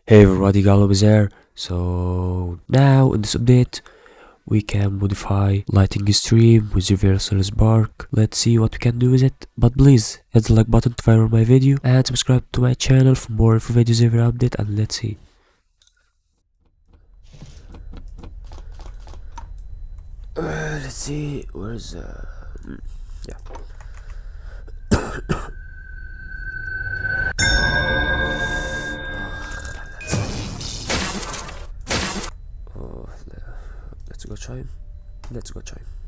Hey everybody, Galhom is here. So now in this update we can modify lighting stream with universal spark. Let's see what we can do with it. But please hit the like button to follow my video and subscribe to my channel for more info videos every update, and let's see. Let's see, where's yeah. Oh, let's go try. Let's go try.